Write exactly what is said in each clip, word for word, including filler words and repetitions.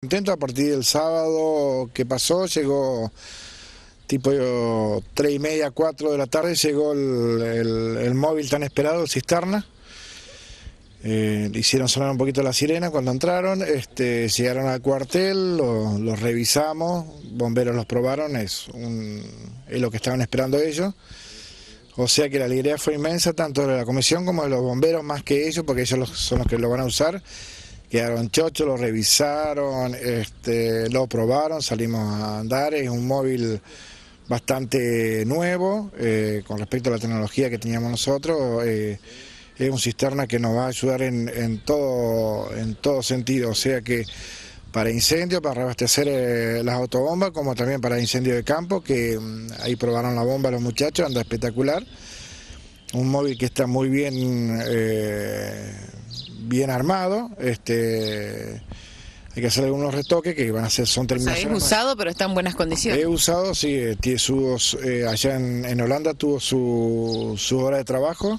Contento a partir del sábado que pasó, llegó tipo yo, tres y media, cuatro de la tarde, llegó el, el, el móvil tan esperado, el cisterna. Eh, hicieron sonar un poquito la sirena cuando entraron, este, llegaron al cuartel, los lo revisamos, bomberos los probaron, es, un, es lo que estaban esperando ellos. O sea que la alegría fue inmensa, tanto de la comisión como de los bomberos, más que ellos, porque ellos los, son los que lo van a usar. Quedaron chochos, lo revisaron, este, lo probaron, salimos a andar. Es un móvil bastante nuevo eh, con respecto a la tecnología que teníamos nosotros. Eh, es un cisterna que nos va a ayudar en, en, todo, en todo sentido, o sea que para incendios, para reabastecer eh, las autobombas, como también para incendios de campo, que um, ahí probaron la bomba los muchachos, anda espectacular. Un móvil que está muy bien... Eh, bien armado, este, hay que hacer algunos retoques que van a ser, son terminaciones. O sea, es usado, pero está en buenas condiciones. He usado, sí, tiene sus, eh, allá en, en Holanda tuvo su, su hora de trabajo,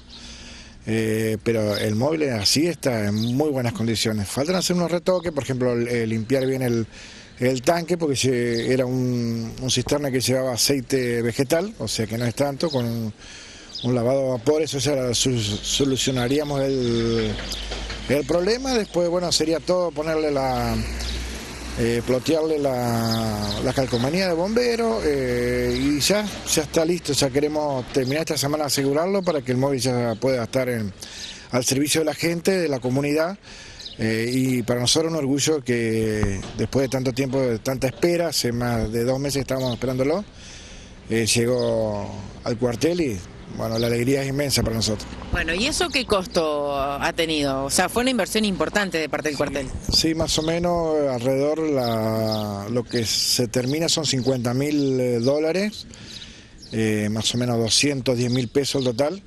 eh, pero el móvil así está en muy buenas condiciones. Faltan hacer unos retoques, por ejemplo, eh, limpiar bien el, el tanque, porque se, era un, un cisterna que llevaba aceite vegetal, o sea que no es tanto, con un, un lavado a vapor, eso ya solucionaríamos el... El problema después, bueno, sería todo ponerle la, eh, plotearle la, la calcomanía de bombero eh, y ya, ya está listo, ya queremos terminar esta semana de asegurarlo para que el móvil ya pueda estar en, al servicio de la gente, de la comunidad eh, y para nosotros un orgullo que después de tanto tiempo, de tanta espera, hace más de dos meses estábamos esperándolo, eh, llegó al cuartel y... Bueno, la alegría es inmensa para nosotros. Bueno, ¿y eso qué costo ha tenido? O sea, fue una inversión importante de parte del cuartel. Sí, más o menos alrededor la, lo que se termina son cincuenta mil dólares, eh, más o menos doscientos diez mil pesos el total,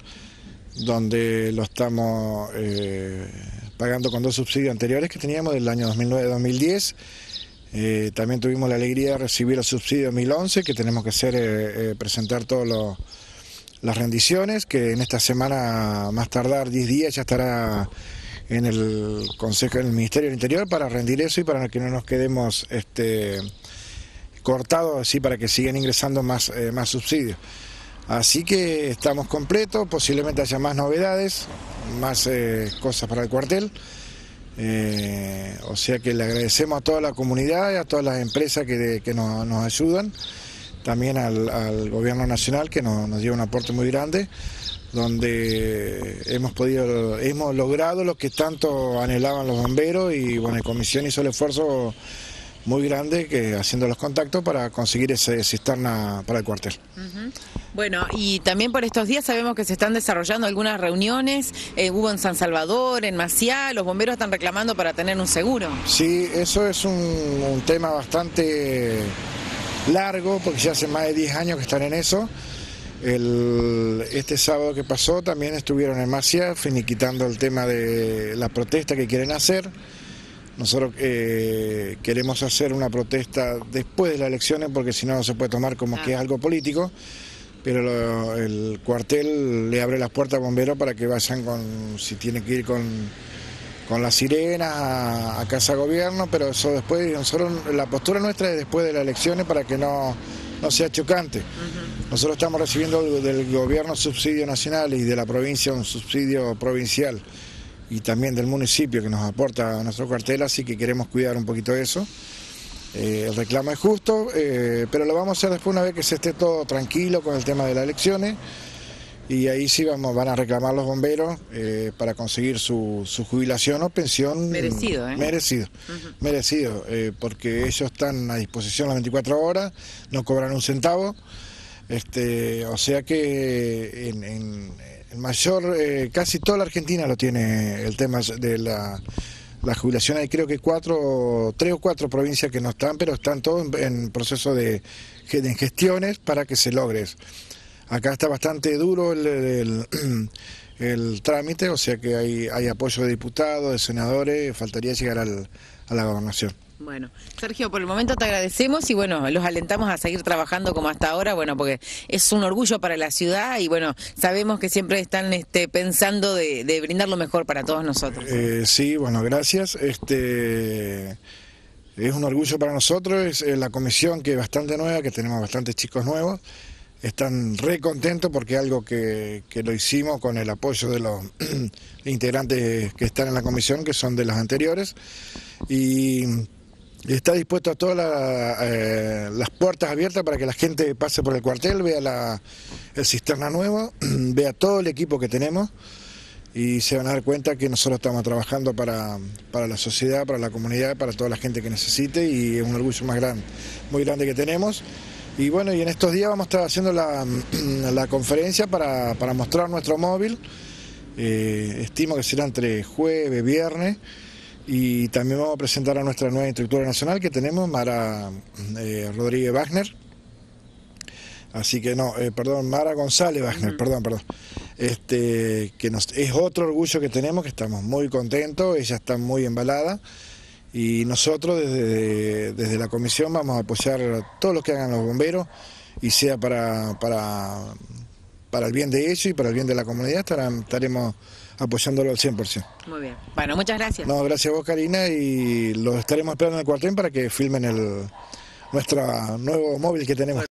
donde lo estamos eh, pagando con dos subsidios anteriores que teníamos del año dos mil nueve a dos mil diez. Eh, también tuvimos la alegría de recibir el subsidio dos mil once, que tenemos que hacer, eh, eh, presentar todos los... las rendiciones, que en esta semana, más tardar diez días, ya estará en el Consejo del Ministerio del Interior para rendir eso y para que no nos quedemos este, cortados, así para que sigan ingresando más, eh, más subsidios. Así que estamos completos, posiblemente haya más novedades, más eh, cosas para el cuartel. Eh, o sea que le agradecemos a toda la comunidad y a todas las empresas que, que nos, nos ayudan. También al, al gobierno nacional que nos, nos dio un aporte muy grande, donde hemos podido, hemos logrado lo que tanto anhelaban los bomberos y bueno, la comisión hizo el esfuerzo muy grande que haciendo los contactos para conseguir ese cisterna para el cuartel. Uh-huh. Bueno, y también por estos días sabemos que se están desarrollando algunas reuniones, eh, hubo en San Salvador, en Maciá, los bomberos están reclamando para tener un seguro. Sí, eso es un, un tema bastante... largo, porque ya hace más de diez años que están en eso. El, este sábado que pasó también estuvieron en Maciá finiquitando el tema de la protesta que quieren hacer. Nosotros eh, queremos hacer una protesta después de las elecciones porque si no no se puede tomar como ah. que es algo político, pero lo, el cuartel le abre las puertas a bomberos para que vayan con, si tienen que ir con con las sirenas a, a Casa Gobierno, pero eso después, nosotros, la postura nuestra es después de las elecciones para que no, no sea chocante. Uh-huh. Nosotros estamos recibiendo del gobierno subsidio nacional y de la provincia un subsidio provincial y también del municipio que nos aporta a nuestro cuartel, así que queremos cuidar un poquito eso. Eh, el reclamo es justo, eh, pero lo vamos a hacer después una vez que se esté todo tranquilo con el tema de las elecciones. Y ahí sí vamos, van a reclamar los bomberos eh, para conseguir su, su jubilación o pensión. Merecido, ¿eh? Merecido, uh-huh. merecido, eh, porque ellos están a disposición las veinticuatro horas, no cobran un centavo, este, o sea que en, en, en mayor, eh, casi toda la Argentina lo tiene el tema de la, la jubilación. Hay creo que cuatro, tres o cuatro provincias que no están, pero están todos en, en proceso de, de gestiones para que se logre eso. Acá está bastante duro el, el, el trámite, o sea que hay, hay apoyo de diputados, de senadores, faltaría llegar al, a la gobernación. Bueno, Sergio, por el momento te agradecemos y bueno, los alentamos a seguir trabajando como hasta ahora, bueno, porque es un orgullo para la ciudad y bueno, sabemos que siempre están este, pensando de, de brindar lo mejor para todos nosotros. Eh, sí, bueno, gracias. Este... Es un orgullo para nosotros, es eh, la comisión que es bastante nueva, que tenemos bastantes chicos nuevos, están re contentos porque es algo que, que lo hicimos con el apoyo de los integrantes que están en la comisión, que son de las anteriores, y está dispuesto a todas la, eh, las puertas abiertas para que la gente pase por el cuartel, vea la, el cisterna nuevo, vea todo el equipo que tenemos y se van a dar cuenta que nosotros estamos trabajando para, para la sociedad, para la comunidad, para toda la gente que necesite, y es un orgullo más grande, muy grande que tenemos. Y bueno, y en estos días vamos a estar haciendo la, la conferencia para, para mostrar nuestro móvil, eh, estimo que será entre jueves, viernes. Y también vamos a presentar a nuestra nueva instructora nacional que tenemos, Mara eh, Rodríguez Wagner. Así que no, eh, perdón, Mara González Wagner, uh-huh. perdón, perdón. Este, que nos, es otro orgullo que tenemos, que estamos muy contentos, ella está muy embalada. Y nosotros desde, desde la comisión vamos a apoyar todo lo que hagan los bomberos, y sea para, para, para el bien de ellos y para el bien de la comunidad, estarán, estaremos apoyándolo al cien por ciento. Muy bien. Bueno, muchas gracias. No, gracias a vos, Karina, y los estaremos esperando en el cuartel para que filmen el nuestro nuevo móvil que tenemos.